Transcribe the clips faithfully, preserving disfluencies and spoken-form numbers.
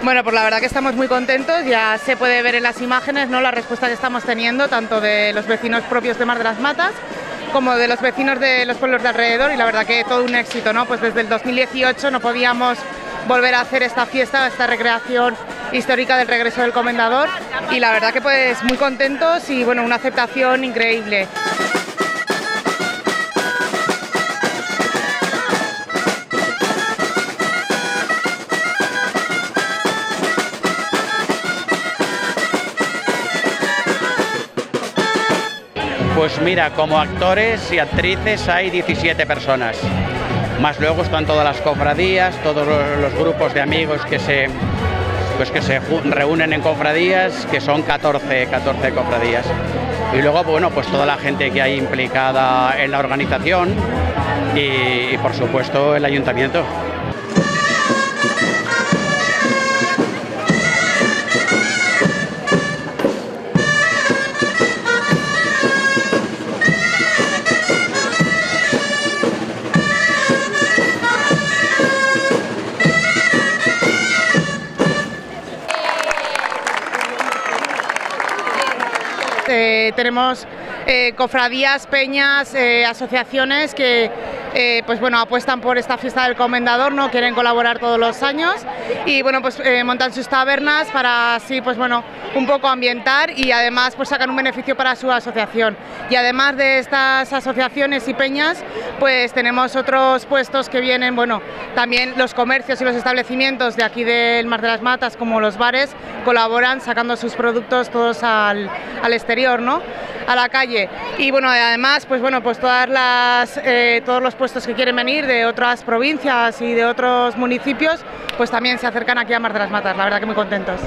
Bueno, pues la verdad que estamos muy contentos, ya se puede ver en las imágenes, ¿no?, la respuesta que estamos teniendo, tanto de los vecinos propios de Mar de las Matas, como de los vecinos de los pueblos de alrededor, y la verdad que todo un éxito, ¿no? Pues desde el dos mil dieciocho no podíamos volver a hacer esta fiesta, esta recreación histórica del regreso del Comendador, y la verdad que pues muy contentos y bueno, una aceptación increíble. Pues mira, como actores y actrices hay diecisiete personas, más luego están todas las cofradías, todos los grupos de amigos que se, pues que se reúnen en cofradías, que son catorce, catorce cofradías. Y luego, bueno, pues toda la gente que hay implicada en la organización y, y por supuesto el ayuntamiento. Eh, tenemos eh, cofradías, peñas, eh, asociaciones que eh, pues bueno, apuestan por esta fiesta del Comendador, ¿no? Quieren colaborar todos los años y bueno, pues eh, montan sus tabernas para así pues bueno, un poco ambientar y además pues sacan un beneficio para su asociación. Y además de estas asociaciones y peñas, pues tenemos otros puestos que vienen, bueno, también los comercios y los establecimientos de aquí del Mar de las Matas, como los bares, colaboran sacando sus productos todos al, al exterior, ¿no?, a la calle. Y bueno, además, pues bueno, pues todas las, eh, todos los puestos que quieren venir de otras provincias y de otros municipios, pues también se acercan aquí a Mar de las Matas, la verdad que muy contentos.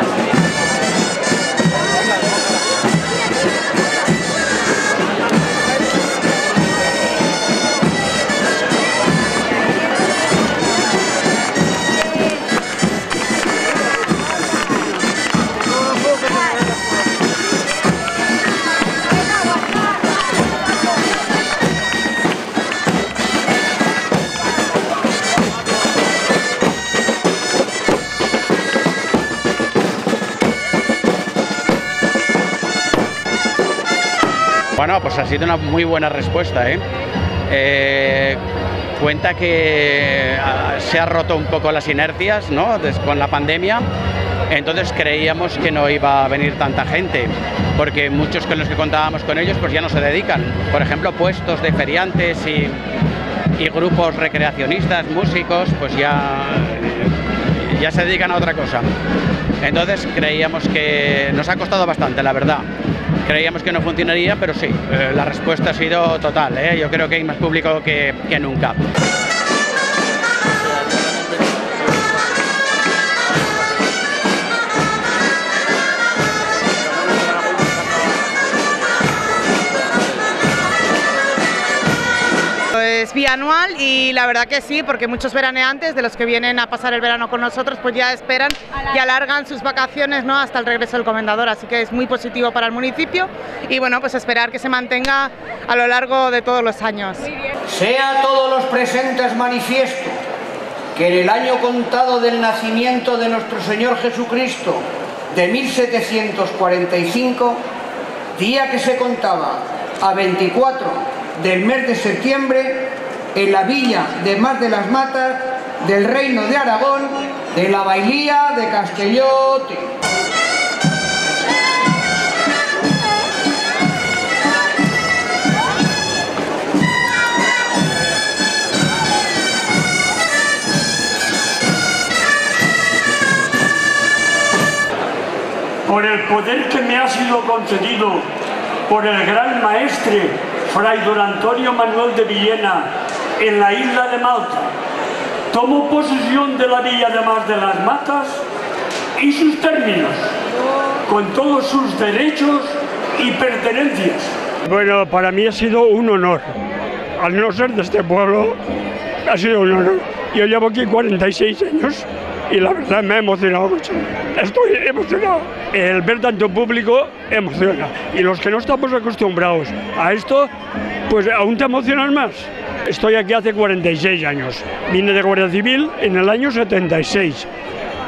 Bueno, pues ha sido una muy buena respuesta, ¿eh? Eh, cuenta que se ha roto un poco las inercias, ¿no?, con la pandemia, entonces creíamos que no iba a venir tanta gente, porque muchos con los que contábamos con ellos pues ya no se dedican. Por ejemplo, puestos de feriantes y, y grupos recreacionistas, músicos, pues ya, ya se dedican a otra cosa. Entonces creíamos que nos ha costado bastante, la verdad. Creíamos que no funcionaría, pero sí, eh, la respuesta ha sido total, ¿eh? Yo creo que hay más público que, que nunca. Es bianual y la verdad que sí, porque muchos veraneantes de los que vienen a pasar el verano con nosotros pues ya esperan y alargan sus vacaciones, ¿no?, hasta el regreso del Comendador, así que es muy positivo para el municipio y bueno, pues esperar que se mantenga a lo largo de todos los años. Sea a todos los presentes manifiesto que en el año contado del nacimiento de nuestro Señor Jesucristo de mil setecientos cuarenta y cinco, día que se contaba a veinticuatro del mes de septiembre, en la villa de Mar de las Matas del Reino de Aragón, de la Bailía de Castellote. Por el poder que me ha sido concedido por el gran maestre Fray Don Antonio Manuel de Villena en la isla de Malta, tomo posesión de la villa de Mar de las Matas y sus términos, con todos sus derechos y pertenencias. Bueno, para mí ha sido un honor. Al no ser de este pueblo, ha sido un honor. Yo llevo aquí cuarenta y seis años y la verdad me ha emocionado mucho. Estoy emocionado. El ver tanto público emociona. Y los que no estamos acostumbrados a esto, pues aún te emocionan más. Estoy aquí hace cuarenta y seis años. Vine de Guardia Civil en el año setenta y seis.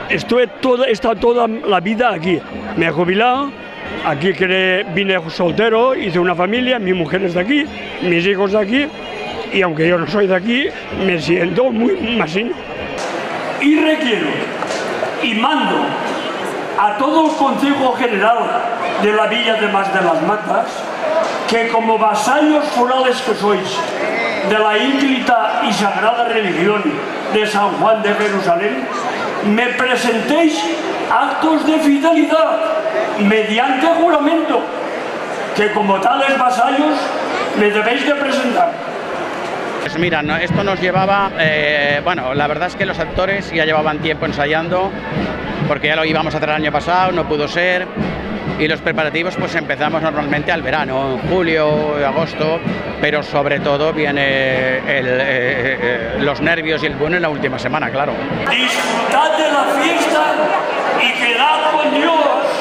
estuve toda, he estado toda la vida aquí. Me he jubilado, aquí creé, vine soltero, hice una familia, mi mujer es de aquí, mis hijos de aquí, y aunque yo no soy de aquí, me siento muy masino. Y requiero y mando a todo el Consejo General de la Villa de Mas de las Matas que, como vasallos forales que sois de la ínclita y sagrada religión de San Juan de Jerusalén, me presentéis actos de fidelidad mediante juramento que, como tales vasallos, me debéis de presentar. Pues mira, no, esto nos llevaba, eh, bueno, la verdad es que los actores ya llevaban tiempo ensayando, porque ya lo íbamos a hacer el año pasado, no pudo ser, y los preparativos pues empezamos normalmente al verano, en julio, agosto, pero sobre todo viene el, eh, eh, los nervios y el bueno en la última semana, claro. Disfrutad de la fiesta y quedad con Dios.